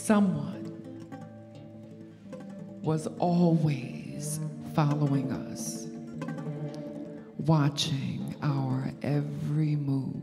Someone was always following us, watching our every move.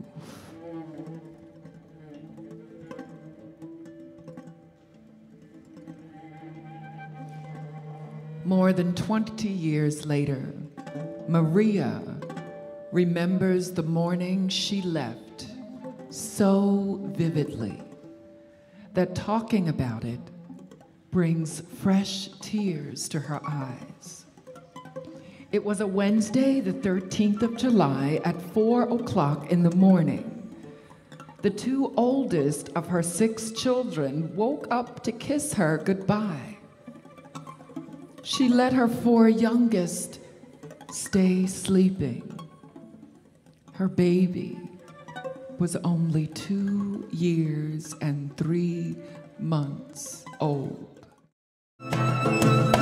More than 20 years later, Maria remembers the morning she left so vividly that talking about it brings fresh tears to her eyes. It was a Wednesday, the 13th of July at 4 o'clock in the morning. The two oldest of her 6 children woke up to kiss her goodbye. She let her 4 youngest stay sleeping. Her baby was only 2 years and 3 months old.